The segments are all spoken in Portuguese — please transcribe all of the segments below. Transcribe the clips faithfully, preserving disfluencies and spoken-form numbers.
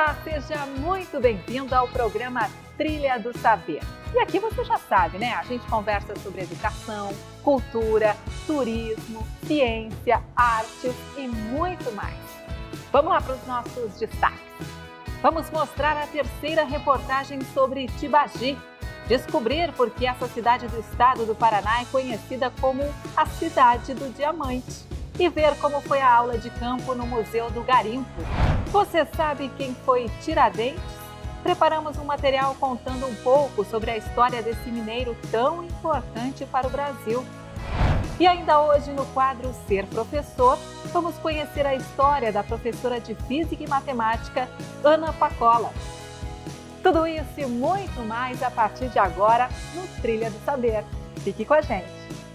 Olá, seja muito bem-vindo ao programa Trilha do Saber. E aqui você já sabe, né? A gente conversa sobre educação, cultura, turismo, ciência, artes e muito mais. Vamos lá para os nossos destaques. Vamos mostrar a terceira reportagem sobre Tibagi. Descobrir por que essa cidade do estado do Paraná é conhecida como a Cidade do Diamante. E ver como foi a aula de campo no Museu do Garimpo. Você sabe quem foi Tiradentes? Preparamos um material contando um pouco sobre a história desse mineiro tão importante para o Brasil. E ainda hoje, no quadro Ser Professor, vamos conhecer a história da professora de Física e Matemática, Ana Pacola. Tudo isso e muito mais a partir de agora no Trilha do Saber. Fique com a gente!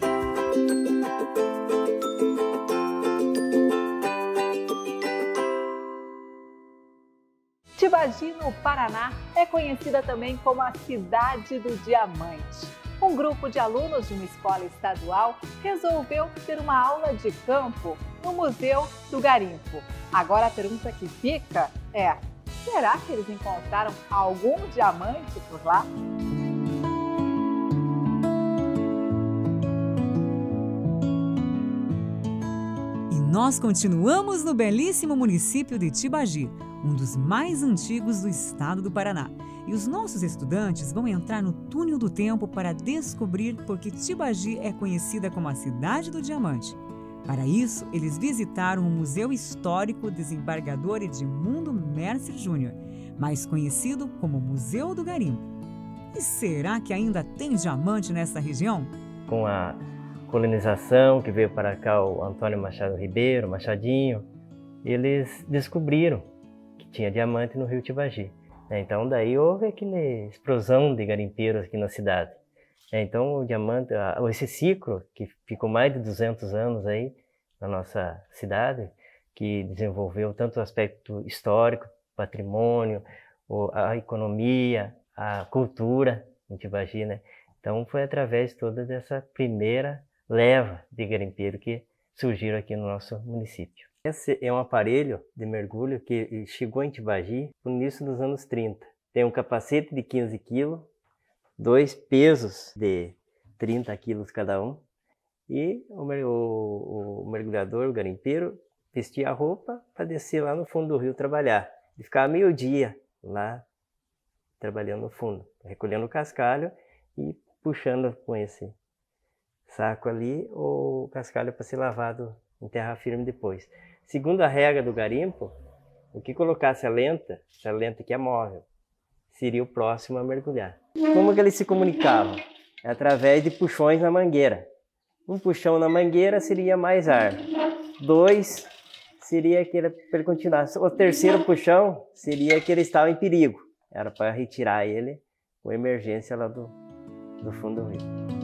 Tibagi, no Paraná, é conhecida também como a Cidade do Diamante. Um grupo de alunos de uma escola estadual resolveu ter uma aula de campo no Museu do Garimpo. Agora a pergunta que fica é: será que eles encontraram algum diamante por lá? E nós continuamos no belíssimo município de Tibagi, um dos mais antigos do estado do Paraná. E os nossos estudantes vão entrar no túnel do tempo para descobrir por que Tibagi é conhecida como a Cidade do Diamante. Para isso, eles visitaram o Museu Histórico Desembargador Edmundo Mercer Júnior, mais conhecido como Museu do Garimpo. E será que ainda tem diamante nessa região? Com a colonização que veio para cá o Antônio Machado Ribeiro, Machadinho, eles descobriram que tinha diamante no rio Tibagi. Então daí houve aquela explosão de garimpeiros aqui na cidade. Então o diamante, esse ciclo que ficou mais de duzentos anos aí na nossa cidade, que desenvolveu tanto o aspecto histórico, patrimônio, a economia, a cultura em Tibagi, né? Então foi através toda dessa primeira leva de garimpeiro que surgiram aqui no nosso município. Esse é um aparelho de mergulho que chegou em Tibagi no início dos anos trinta. Tem um capacete de quinze quilos, dois pesos de trinta quilos cada um, e o, o, o mergulhador, o garimpeiro, vestia a roupa para descer lá no fundo do rio trabalhar. E ficava meio dia lá trabalhando no fundo, recolhendo o cascalho e puxando com esse saco ali o cascalho para ser lavado em terra firme depois. Segundo a regra do garimpo, o que colocasse a lenta, essa lenta que é móvel, seria o próximo a mergulhar. Como que eles se comunicavam? É através de puxões na mangueira. Um puxão na mangueira seria mais ar. Dois seria que ele, para ele continuar. O terceiro puxão seria que ele estava em perigo. Era para retirar ele com emergência lá do, do fundo do rio.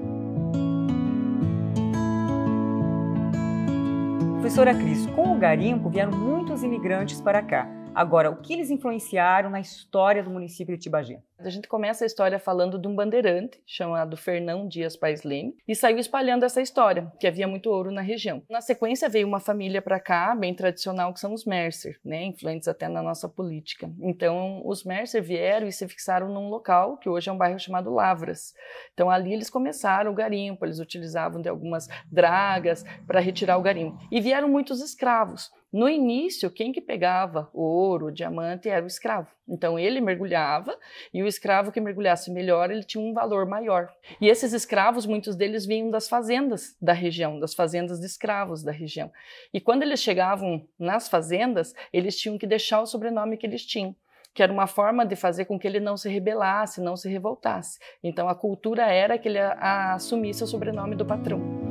Professora Cris, com o garimpo vieram muitos imigrantes para cá. Agora, o que eles influenciaram na história do município de Tibagi? A gente começa a história falando de um bandeirante chamado Fernão Dias Paes Leme e saiu espalhando essa história, que havia muito ouro na região. Na sequência veio uma família para cá, bem tradicional, que são os Mercer, né, influentes até na nossa política. Então, os Mercer vieram e se fixaram num local, que hoje é um bairro chamado Lavras. Então, ali eles começaram o garimpo, eles utilizavam de algumas dragas para retirar o garimpo. E vieram muitos escravos. No início, quem que pegava o ouro, o diamante, era o escravo. Então, ele mergulhava e o escravo que mergulhasse melhor, ele tinha um valor maior. E esses escravos, muitos deles vinham das fazendas da região, das fazendas de escravos da região. E quando eles chegavam nas fazendas, eles tinham que deixar o sobrenome que eles tinham, que era uma forma de fazer com que ele não se rebelasse, não se revoltasse. Então, a cultura era que ele assumisse o sobrenome do patrão.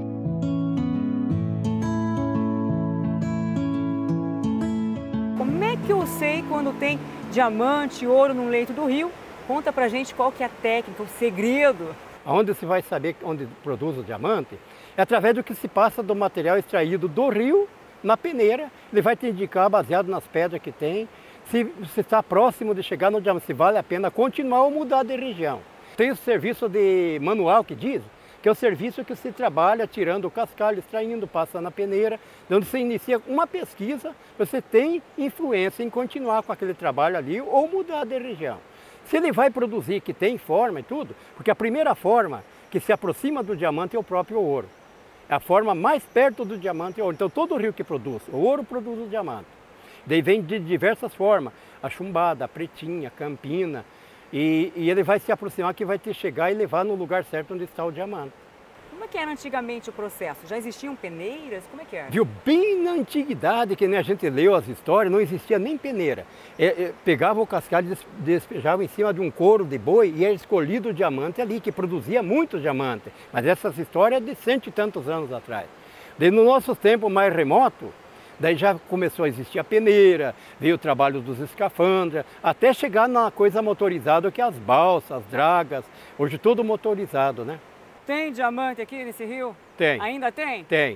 Como é que eu sei quando tem diamante, ouro no leito do rio? Conta pra gente qual que é a técnica, o segredo. Onde você vai saber onde produz o diamante é através do que se passa do material extraído do rio na peneira. Ele vai te indicar, baseado nas pedras que tem, se você está próximo de chegar no diamante, se vale a pena continuar ou mudar de região. Tem o serviço de manual que diz que é o serviço que se trabalha tirando o cascalho, extraindo, passa na peneira, onde você inicia uma pesquisa, você tem influência em continuar com aquele trabalho ali ou mudar de região. Se ele vai produzir, que tem forma e tudo, porque a primeira forma que se aproxima do diamante é o próprio ouro. É a forma mais perto do diamante é o ouro. Então todo rio que produz, o ouro produz o diamante. Daí vem de diversas formas, a chumbada, a pretinha, a campina, e, e ele vai se aproximar que vai te chegar e levar no lugar certo onde está o diamante. Como é que era antigamente o processo? Já existiam peneiras? Como é que era? Viu, bem na antiguidade, que nem a gente leu as histórias, não existia nem peneira. É, é, pegava o cascalho e despejava em cima de um couro de boi e era escolhido o diamante ali, que produzia muito diamante. Mas essas histórias é de cento e tantos anos atrás. Daí no nosso tempo mais remoto, daí já começou a existir a peneira, veio o trabalho dos escafandras, até chegar na coisa motorizada, que é as balsas, as dragas, hoje tudo motorizado, né? Tem diamante aqui nesse rio? Tem. Ainda tem? Tem.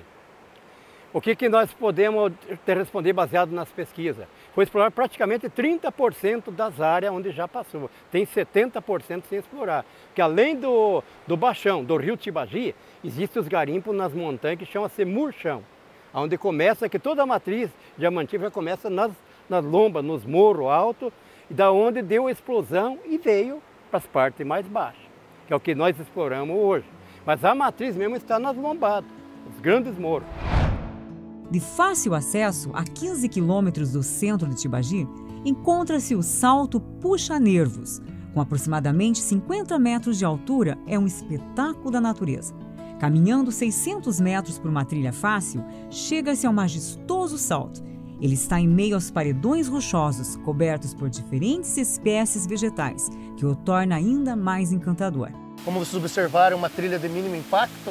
O que, que nós podemos te responder baseado nas pesquisas? Foi explorar praticamente trinta por cento das áreas onde já passou. Tem setenta por cento sem explorar. Porque além do, do baixão, do rio Tibagi, existem os garimpos nas montanhas que chamam-se murchão. Onde começa, que toda a matriz diamantífera começa nas, nas lombas, nos morros altos, e da onde deu a explosão e veio para as partes mais baixas, que é o que nós exploramos hoje. Mas a matriz mesmo está nas lombadas, os grandes morros. De fácil acesso, a quinze quilômetros do centro de Tibagi, encontra-se o Salto Puxa-Nervos. Com aproximadamente cinquenta metros de altura, é um espetáculo da natureza. Caminhando seiscentos metros por uma trilha fácil, chega-se ao majestoso salto. Ele está em meio aos paredões rochosos, cobertos por diferentes espécies vegetais, que o torna ainda mais encantador. Como vocês observaram, uma trilha de mínimo impacto,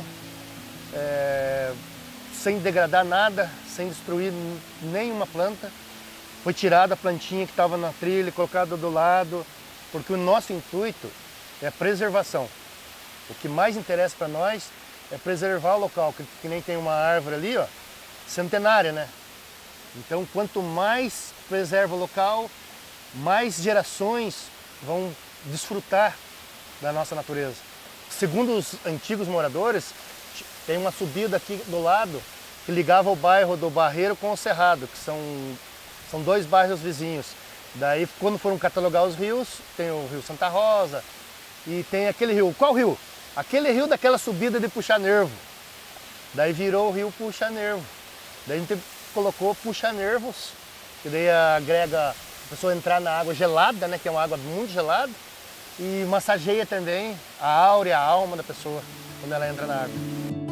é, sem degradar nada, sem destruir nenhuma planta. Foi tirada a plantinha que estava na trilha, colocada do lado, porque o nosso intuito é a preservação. O que mais interessa para nós é preservar o local, que, que nem tem uma árvore ali, ó, centenária, né? Então, quanto mais preserva o local, mais gerações vão desfrutar da nossa natureza. Segundo os antigos moradores, tem uma subida aqui do lado que ligava o bairro do Barreiro com o Cerrado, que são, são dois bairros vizinhos. Daí, quando foram catalogar os rios, tem o rio Santa Rosa e tem aquele rio. Qual rio? Aquele rio daquela subida de Puxa-Nervo. Daí virou o rio Puxa-Nervo. Daí a gente colocou Puxa-Nervos, que daí agrega a pessoa entrar na água gelada, né, que é uma água muito gelada, e massageia também a áurea, a alma da pessoa, quando ela entra na água.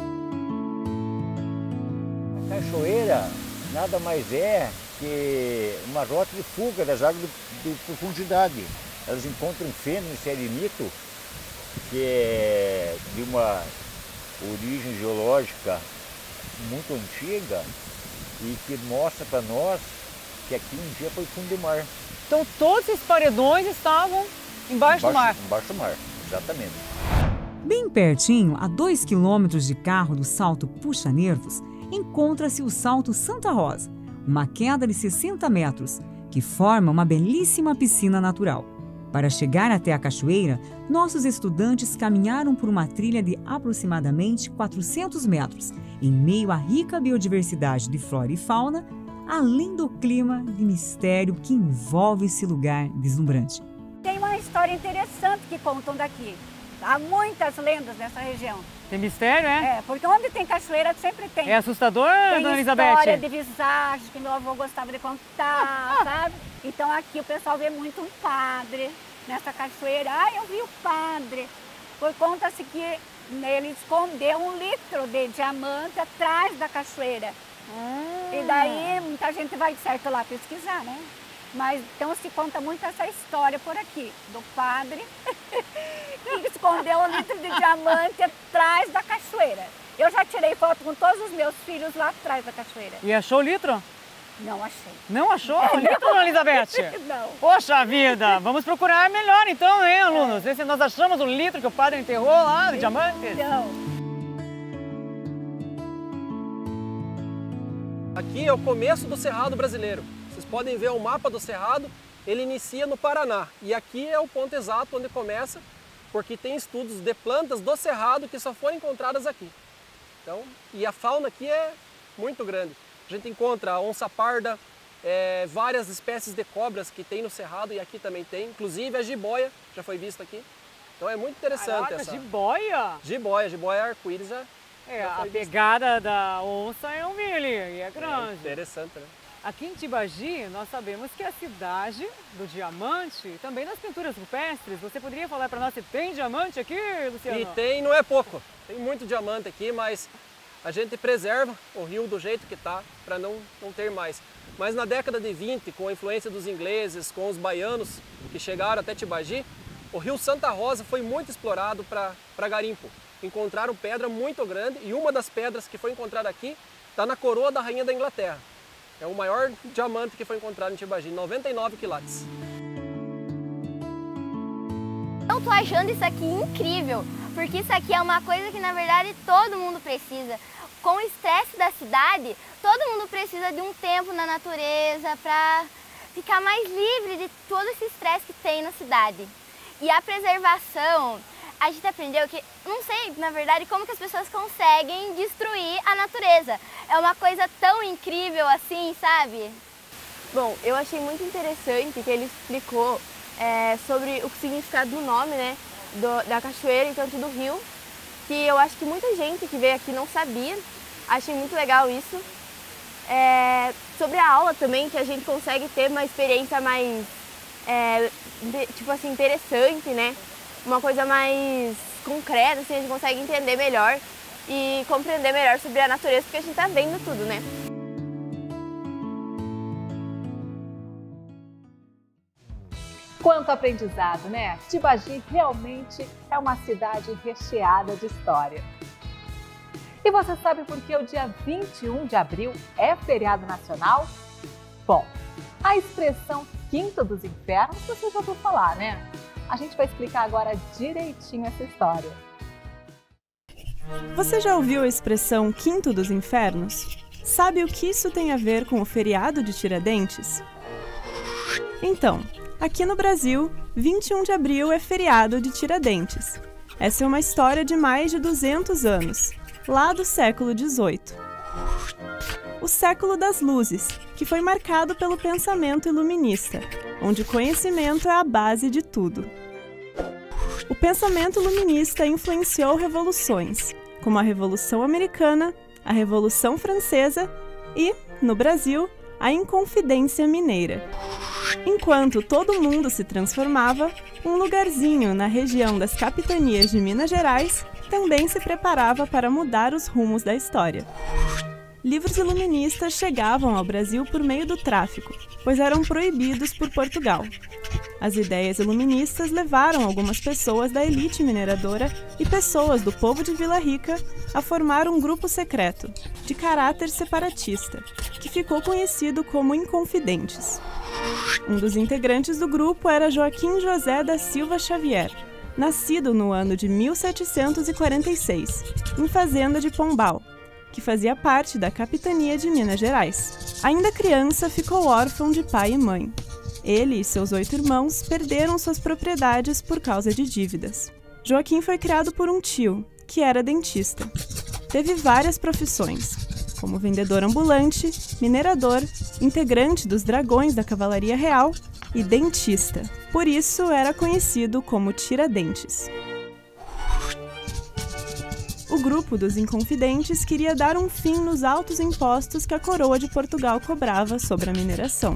A cachoeira nada mais é que uma rota de fuga das águas de, de profundidade. Elas encontram fêmea e serenito, que é de uma origem geológica muito antiga e que mostra para nós que aqui um dia foi fundo do mar. Então todos esses paredões estavam embaixo, embaixo do mar? Embaixo do mar, exatamente. Bem pertinho, a dois quilômetros de carro do Salto Puxa-Nervos, encontra-se o Salto Santa Rosa, uma queda de sessenta metros, que forma uma belíssima piscina natural. Para chegar até a cachoeira, nossos estudantes caminharam por uma trilha de aproximadamente quatrocentos metros, em meio à rica biodiversidade de flora e fauna, além do clima de mistério que envolve esse lugar deslumbrante. Tem uma história interessante que contam daqui. Há muitas lendas nessa região. Tem mistério, é? É, porque onde tem cachoeira sempre tem. É assustador, tem dona Elizabeth? Tem história de visagem que meu avô gostava de contar, sabe? Então aqui o pessoal vê muito um padre nessa cachoeira. Ah, eu vi o padre. Por conta-se que ele escondeu um litro de diamante atrás da cachoeira. Ah. E daí muita gente vai certo lá pesquisar, né? Mas então se conta muito essa história por aqui, do padre que escondeu um litro de diamante atrás da cachoeira. Eu já tirei foto com todos os meus filhos lá atrás da cachoeira. E achou o litro? Não achei. Não achou o litro, dona Elizabeth? Não. Poxa vida, vamos procurar melhor então, hein, alunos? Ver se nós achamos o litro que o padre enterrou lá de diamantes. Não. Aqui é o começo do Cerrado brasileiro. Vocês podem ver o mapa do Cerrado, ele inicia no Paraná. E aqui é o ponto exato onde começa porque tem estudos de plantas do Cerrado que só foram encontradas aqui. Então, e a fauna aqui é muito grande. A gente encontra a onça parda, é, várias espécies de cobras que tem no Cerrado e aqui também tem, inclusive a jiboia já foi vista aqui. Então é muito interessante. Caraca, essa. jiboia? Jiboia, jiboia arco-íris já. É, já a foi vista. pegada da onça é um milho e é grande. É interessante, né? Aqui em Tibagi, nós sabemos que é a cidade do diamante, também nas pinturas rupestres. Você poderia falar para nós se tem diamante aqui, Luciano? E tem, não é pouco. Tem muito diamante aqui, mas a gente preserva o rio do jeito que está para não, não ter mais. Mas na década de vinte, com a influência dos ingleses, com os baianos que chegaram até Tibagi, o rio Santa Rosa foi muito explorado para garimpo. Encontraram pedra muito grande e uma das pedras que foi encontrada aqui está na coroa da Rainha da Inglaterra. É o maior diamante que foi encontrado em Tibagi, noventa e nove quilates. Eu tô achando isso aqui incrível, porque isso aqui é uma coisa que na verdade todo mundo precisa. Com o estresse da cidade, todo mundo precisa de um tempo na natureza para ficar mais livre de todo esse estresse que tem na cidade. E a preservação, a gente aprendeu que, não sei, na verdade, como que as pessoas conseguem destruir a natureza. É uma coisa tão incrível assim, sabe? Bom, eu achei muito interessante que ele explicou é, sobre o significado do nome, né, do, da cachoeira e tanto do rio, que eu acho que muita gente que veio aqui não sabia. Achei muito legal isso. É, sobre a aula também, que a gente consegue ter uma experiência mais, é, de, tipo assim, interessante, né? Uma coisa mais concreta, assim, a gente consegue entender melhor e compreender melhor sobre a natureza, porque a gente tá vendo tudo, né? Quanto aprendizado, né? Tibagi realmente é uma cidade recheada de história. E você sabe por que o dia vinte e um de abril é feriado nacional? Bom, a expressão Quinto dos Infernos você já ouviu falar, né? A gente vai explicar agora direitinho essa história. Você já ouviu a expressão Quinto dos Infernos? Sabe o que isso tem a ver com o feriado de Tiradentes? Então, aqui no Brasil, vinte e um de abril é feriado de Tiradentes. Essa é uma história de mais de duzentos anos, lá do século dezoito. O século das luzes, que foi marcado pelo pensamento iluminista, onde o conhecimento é a base de tudo. O pensamento iluminista influenciou revoluções, como a Revolução Americana, a Revolução Francesa e, no Brasil, a Inconfidência Mineira. Enquanto todo mundo se transformava, um lugarzinho na região das capitanias de Minas Gerais também se preparava para mudar os rumos da história. Livros iluministas chegavam ao Brasil por meio do tráfico, pois eram proibidos por Portugal. As ideias iluministas levaram algumas pessoas da elite mineradora e pessoas do povo de Vila Rica a formar um grupo secreto, de caráter separatista, que ficou conhecido como Inconfidentes. Um dos integrantes do grupo era Joaquim José da Silva Xavier, nascido no ano de mil setecentos e quarenta e seis, em Fazenda de Pombal, que fazia parte da capitania de Minas Gerais. Ainda criança, ficou órfão de pai e mãe. Ele e seus oito irmãos perderam suas propriedades por causa de dívidas. Joaquim foi criado por um tio, que era dentista. Teve várias profissões, como vendedor ambulante, minerador, integrante dos Dragões da Cavalaria Real e dentista. Por isso era conhecido como Tiradentes. O grupo dos Inconfidentes queria dar um fim nos altos impostos que a coroa de Portugal cobrava sobre a mineração.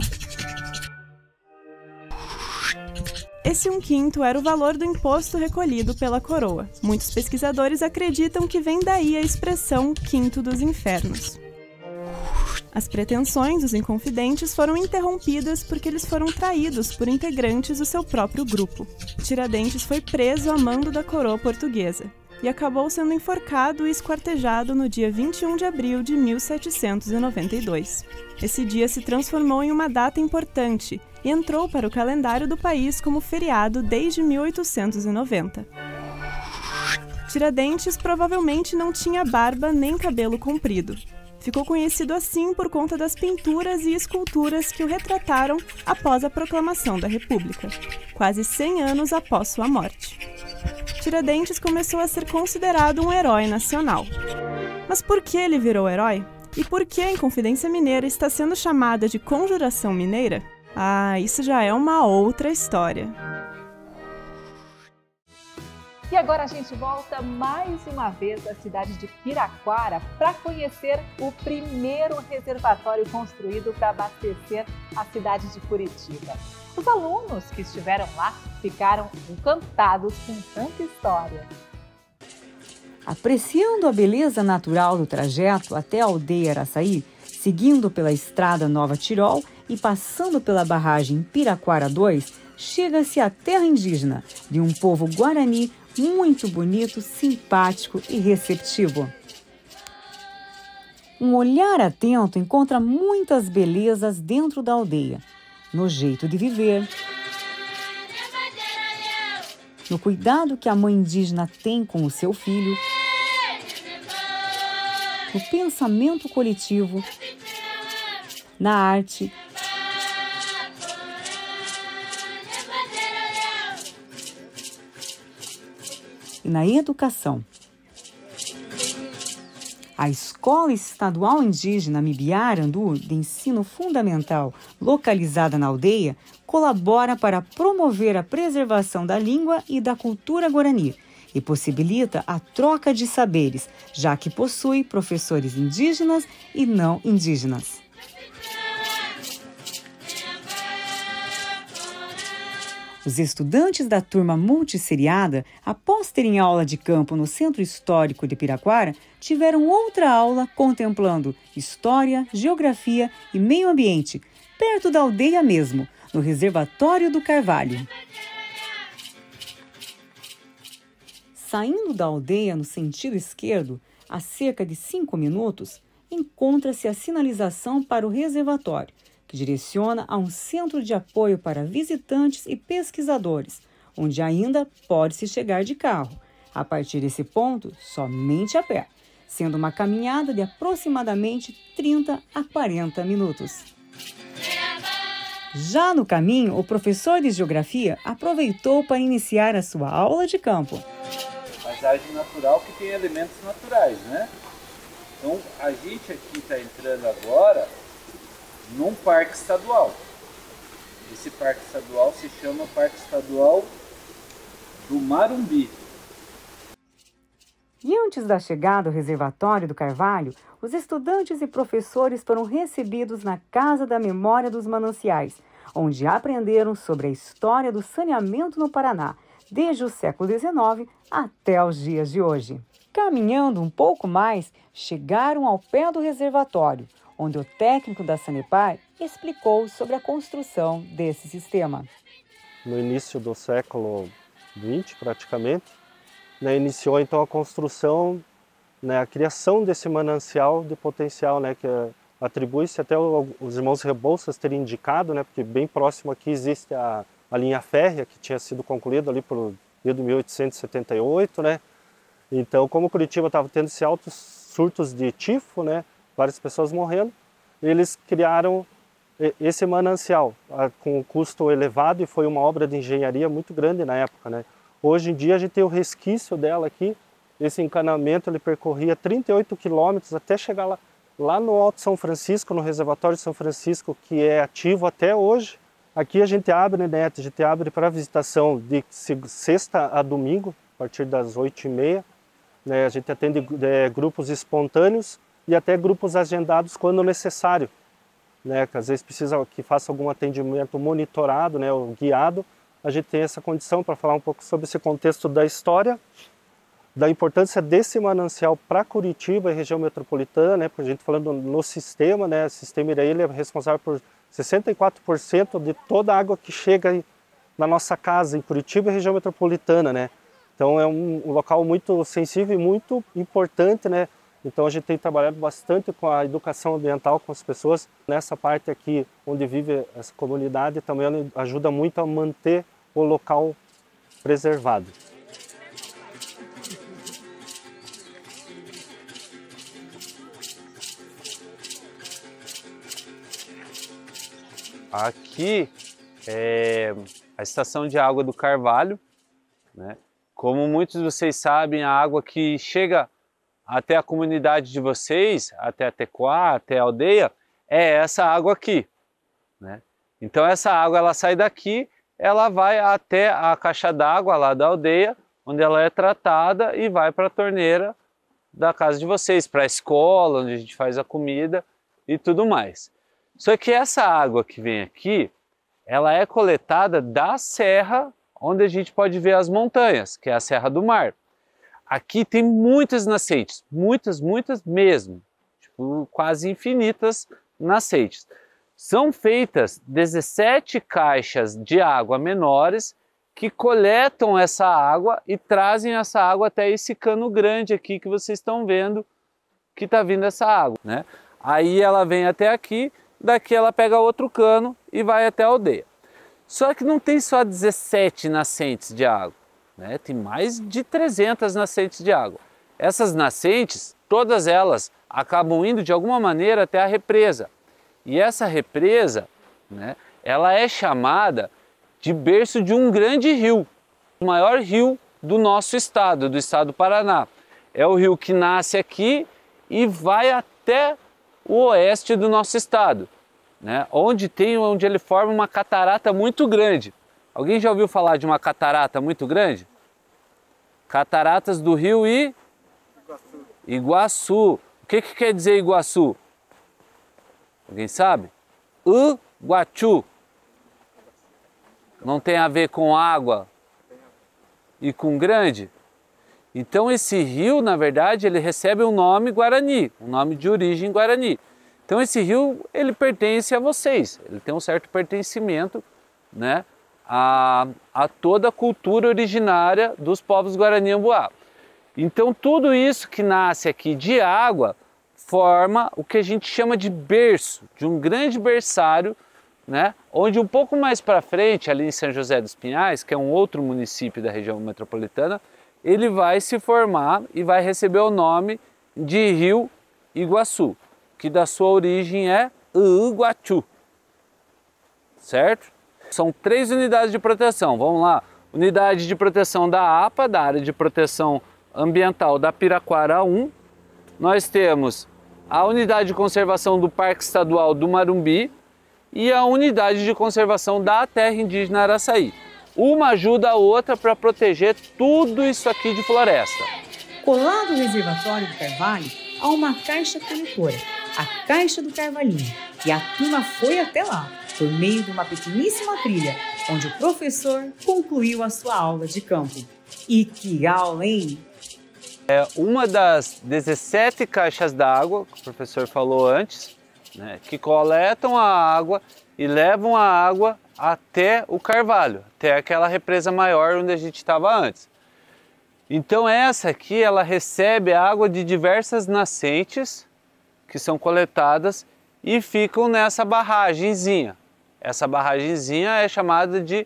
Esse um quinto era o valor do imposto recolhido pela coroa. Muitos pesquisadores acreditam que vem daí a expressão Quinto dos Infernos. As pretensões dos Inconfidentes foram interrompidas porque eles foram traídos por integrantes do seu próprio grupo. Tiradentes foi preso a mando da coroa portuguesa e acabou sendo enforcado e esquartejado no dia vinte e um de abril de mil setecentos e noventa e dois. Esse dia se transformou em uma data importante e entrou para o calendário do país como feriado desde mil oitocentos e noventa. Tiradentes provavelmente não tinha barba nem cabelo comprido. Ficou conhecido assim por conta das pinturas e esculturas que o retrataram após a proclamação da República, quase cem anos após sua morte. Tiradentes começou a ser considerado um herói nacional. Mas por que ele virou herói? E por que a Inconfidência Mineira está sendo chamada de Conjuração Mineira? Ah, isso já é uma outra história. E agora a gente volta mais uma vez à cidade de Piraquara para conhecer o primeiro reservatório construído para abastecer a cidade de Curitiba. Os alunos que estiveram lá ficaram encantados com tanta história. Apreciando a beleza natural do trajeto até a aldeia Araçaí, seguindo pela estrada Nova Tirol e passando pela barragem Piraquara dois, chega-se à terra indígena de um povo guarani muito bonito, simpático e receptivo. Um olhar atento encontra muitas belezas dentro da aldeia, no jeito de viver, no cuidado que a mãe indígena tem com o seu filho, no pensamento coletivo, na arte e na educação. A Escola Estadual Indígena Mibiarandu, de ensino fundamental, localizada na aldeia, colabora para promover a preservação da língua e da cultura guarani e possibilita a troca de saberes, já que possui professores indígenas e não indígenas. Os estudantes da turma multisseriada, após terem aula de campo no Centro Histórico de Piraquara, tiveram outra aula contemplando História, Geografia e Meio Ambiente, perto da aldeia mesmo, no Reservatório do Carvalho. Saindo da aldeia no sentido esquerdo, a cerca de cinco minutos, encontra-se a sinalização para o reservatório, que direciona a um centro de apoio para visitantes e pesquisadores, onde ainda pode-se chegar de carro. A partir desse ponto, somente a pé, sendo uma caminhada de aproximadamente trinta a quarenta minutos. Já no caminho, o professor de Geografia aproveitou para iniciar a sua aula de campo. Paisagem natural que tem elementos naturais, né? Então, a gente aqui está entrando agora num parque estadual. Esse parque estadual se chama Parque Estadual do Marumbi. E antes da chegada ao reservatório do Carvalho, os estudantes e professores foram recebidos na Casa da Memória dos Mananciais, onde aprenderam sobre a história do saneamento no Paraná, desde o século dezenove até os dias de hoje. Caminhando um pouco mais, chegaram ao pé do reservatório, onde o técnico da Sanepar explicou sobre a construção desse sistema. No início do século vinte, praticamente, né, iniciou então a construção, né, a criação desse manancial de potencial, né, que é, atribui-se até o, os irmãos Rebouças terem indicado, né, porque bem próximo aqui existe a, a linha férrea, que tinha sido concluída ali por mil oitocentos e setenta e oito, né? Então, como Curitiba estava tendo esses altos surtos de tifo, né, várias pessoas morrendo, eles criaram esse manancial com um custo elevado e foi uma obra de engenharia muito grande na época, né? Hoje em dia a gente tem o resquício dela aqui. Esse encanamento ele percorria trinta e oito quilômetros até chegar lá, lá no Alto São Francisco, no reservatório de São Francisco, que é ativo até hoje. Aqui a gente abre, né, a gente abre para visitação de sexta a domingo, a partir das oito e meia. Né, a gente atende é, grupos espontâneos e até grupos agendados quando necessário, né, que às vezes precisa que faça algum atendimento monitorado, né, ou guiado. A gente tem essa condição para falar um pouco sobre esse contexto da história, da importância desse manancial para Curitiba e região metropolitana, né, porque a gente falando no sistema, né, o sistema Iraí é responsável por sessenta e quatro por cento de toda a água que chega na nossa casa em Curitiba e região metropolitana, né. Então é um, um local muito sensível e muito importante, né? Então a gente tem trabalhado bastante com a educação ambiental com as pessoas. Nessa parte aqui onde vive essa comunidade também ajuda muito a manter o local preservado. Aqui é a estação de água do Carvalho, né? Como muitos de vocês sabem, a água que chega até a comunidade de vocês, até a Tecoá, até a aldeia, é essa água aqui, né? Então essa água ela sai daqui, ela vai até a caixa d'água lá da aldeia, onde ela é tratada e vai para a torneira da casa de vocês, para a escola, onde a gente faz a comida e tudo mais. Só que essa água que vem aqui, ela é coletada da serra, onde a gente pode ver as montanhas, que é a Serra do Mar. Aqui tem muitas nascentes, muitas, muitas mesmo, tipo, quase infinitas nascentes. São feitas dezessete caixas de água menores que coletam essa água e trazem essa água até esse cano grande aqui que vocês estão vendo que está vindo essa água, né? Aí ela vem até aqui, daqui ela pega outro cano e vai até a aldeia. Só que não tem só dezessete nascentes de água, né? Tem mais de trezentas nascentes de água. Essas nascentes, todas elas acabam indo de alguma maneira até a represa. E essa represa, né, ela é chamada de berço de um grande rio, o maior rio do nosso estado, do estado do Paraná. É o rio que nasce aqui e vai até o oeste do nosso estado, né, onde tem, onde ele forma uma catarata muito grande. Alguém já ouviu falar de uma catarata muito grande? Cataratas do Rio I... Iguaçu. Iguaçu. O que, que quer dizer Iguaçu? Alguém sabe? Uguaçu. Não tem a ver com água e com grande? Então esse rio, na verdade, ele recebe um nome guarani, um nome de origem guarani. Então esse rio, ele pertence a vocês, ele tem um certo pertencimento, né, a, a toda a cultura originária dos povos Guarani-Amboá. Então tudo isso que nasce aqui de água forma o que a gente chama de berço, de um grande berçário, né, onde um pouco mais para frente, ali em São José dos Pinhais, que é um outro município da região metropolitana, ele vai se formar e vai receber o nome de Rio Iguaçu, que da sua origem é Uguaçu, certo? São três unidades de proteção, vamos lá. Unidade de proteção da APA, da Área de Proteção Ambiental da Piraquara um. Nós temos a Unidade de Conservação do Parque Estadual do Marumbi e a Unidade de Conservação da Terra Indígena Araçaí. Uma ajuda a outra para proteger tudo isso aqui de floresta. Colado no reservatório do Carvalho, há uma caixa coletora, a Caixa do Carvalhinho, e a turma foi até lá, por meio de uma pequeníssima trilha, onde o professor concluiu a sua aula de campo. E que aula, hein? É uma das dezessete caixas d'água, que o professor falou antes, né, que coletam a água e levam a água até o Carvalho, até aquela represa maior onde a gente estava antes. Então essa aqui, ela recebe água de diversas nascentes que são coletadas e ficam nessa barragenzinha. Essa barragenzinha é chamada de,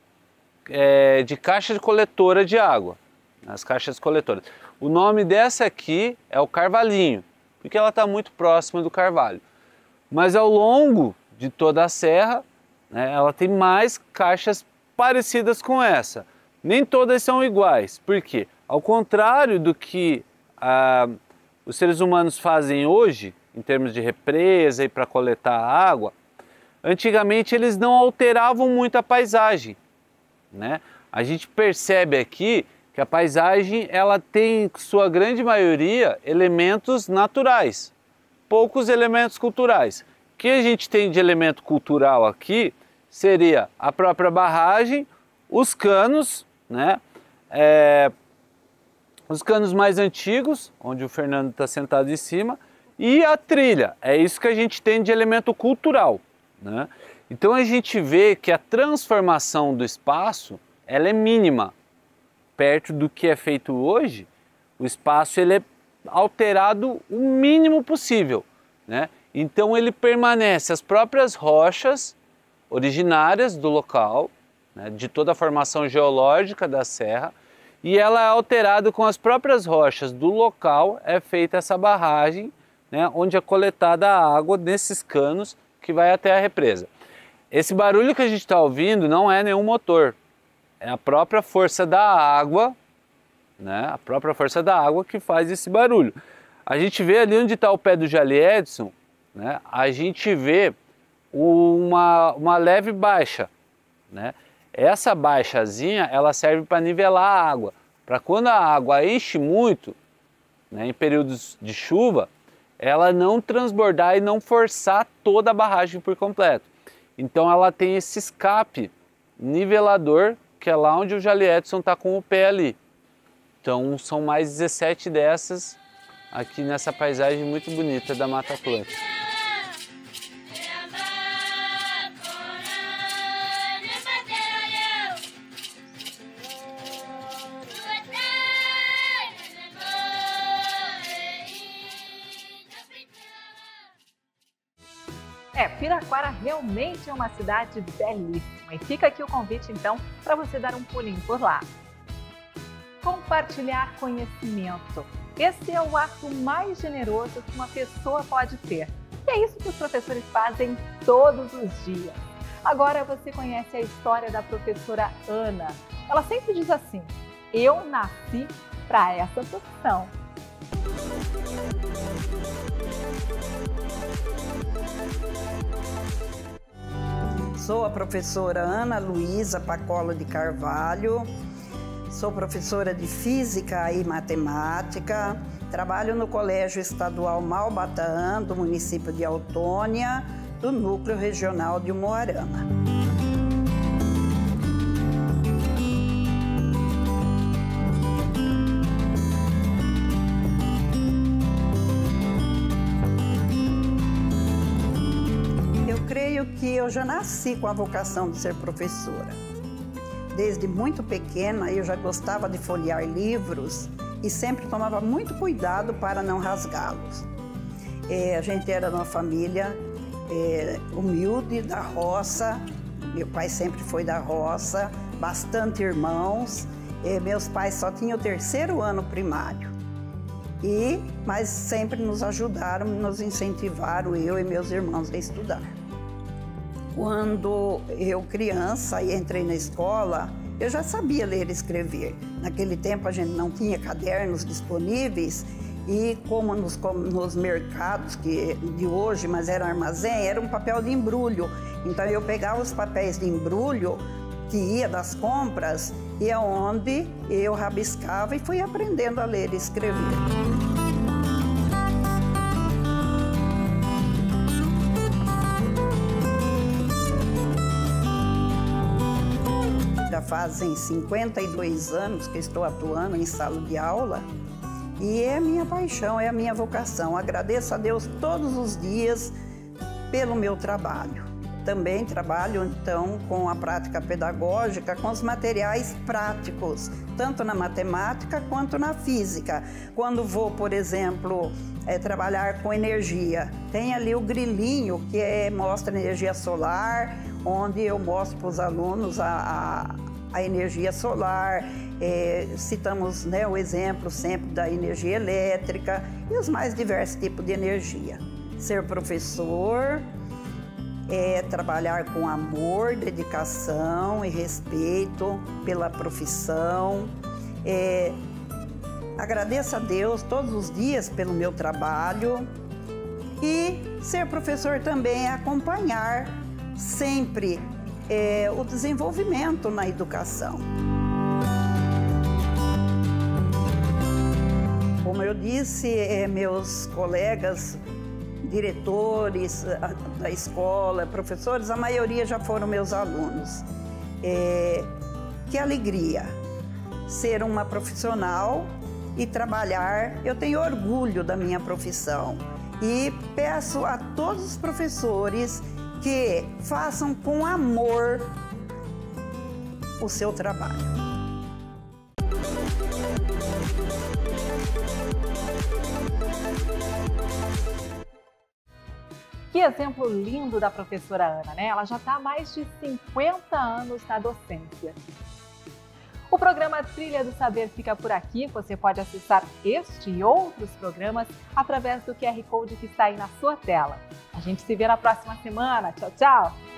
é, de caixa de coletora de água, as caixas coletoras. O nome dessa aqui é o Carvalhinho, porque ela está muito próxima do Carvalho. Mas ao longo de toda a serra, né, ela tem mais caixas parecidas com essa. Nem todas são iguais. Por quê? Ao contrário do que ah, os seres humanos fazem hoje, em termos de represa e para coletar água, antigamente eles não alteravam muito a paisagem, né? A gente percebe aqui que a paisagem ela tem, em sua grande maioria, elementos naturais, poucos elementos culturais. O que a gente tem de elemento cultural aqui seria a própria barragem, os canos, né? É, os canos mais antigos, onde o Fernando está sentado em cima, e a trilha. É isso que a gente tem de elemento cultural, né? Então a gente vê que a transformação do espaço ela é mínima. Perto do que é feito hoje, o espaço ele é alterado o mínimo possível, né? Então ele permanece as próprias rochas originárias do local, né, de toda a formação geológica da serra, e ela é alterada com as próprias rochas do local, é feita essa barragem, né, onde é coletada a água nesses canos que vai até a represa. Esse barulho que a gente está ouvindo não é nenhum motor, é a própria força da água né? A própria força da água que faz esse barulho. A gente vê ali onde está o pé do Jali Edson, né? A gente vê uma, uma leve baixa, né? Essa baixazinha, ela serve para nivelar a água, para quando a água enche muito, né, em períodos de chuva, ela não transbordar e não forçar toda a barragem por completo. Então ela tem esse escape nivelador, que é lá onde o Jali Edson está com o pé ali. Então são mais dezessete dessas aqui nessa paisagem muito bonita da Mata Atlântica. É, Piraquara realmente é uma cidade belíssima e fica aqui o convite então para você dar um pulinho por lá. Compartilhar conhecimento. Esse é o ato mais generoso que uma pessoa pode ter. E é isso que os professores fazem todos os dias. Agora você conhece a história da professora Ana. Ela sempre diz assim: eu nasci para essa profissão. Sou a professora Ana Luísa Pacola de Carvalho, sou professora de Física e Matemática, trabalho no Colégio Estadual Malbataan, do município de Autônia, do Núcleo Regional de Umuarama. Creio que eu já nasci com a vocação de ser professora. Desde muito pequena eu já gostava de folhear livros e sempre tomava muito cuidado para não rasgá-los. É, a gente era uma família é, humilde, da roça, meu pai sempre foi da roça, bastante irmãos, é, meus pais só tinham o terceiro ano primário. E, mas sempre nos ajudaram, nos incentivaram, eu e meus irmãos, a estudar. Quando eu, criança, entrei na escola, eu já sabia ler e escrever. Naquele tempo a gente não tinha cadernos disponíveis e como nos, como nos mercados que, de hoje, mas era armazém, era um papel de embrulho. Então eu pegava os papéis de embrulho que ia das compras e é onde eu rabiscava e fui aprendendo a ler e escrever. Já fazem cinquenta e dois anos que estou atuando em sala de aula e é a minha paixão, é a minha vocação. Agradeço a Deus todos os dias pelo meu trabalho. Também trabalho, então, com a prática pedagógica, com os materiais práticos, tanto na matemática quanto na física. Quando vou, por exemplo, é, trabalhar com energia, tem ali o grilinho, que é, mostra energia solar, onde eu mostro para os alunos a, a, a energia solar, é, citamos, né, o exemplo sempre da energia elétrica e os mais diversos tipos de energia. Ser professor é trabalhar com amor, dedicação e respeito pela profissão. É, agradeço a Deus todos os dias pelo meu trabalho e ser professor também é acompanhar sempre é, o desenvolvimento na educação. Como eu disse, é, meus colegas diretores da escola, professores, a maioria já foram meus alunos. É, que alegria ser uma profissional e trabalhar. Eu tenho orgulho da minha profissão e peço a todos os professores que façam com amor o seu trabalho. Que exemplo lindo da professora Ana, né? Ela já está há mais de cinquenta anos na docência. O programa Trilha do Saber fica por aqui. Você pode acessar este e outros programas através do Q R Code que está aí na sua tela. A gente se vê na próxima semana. Tchau, tchau!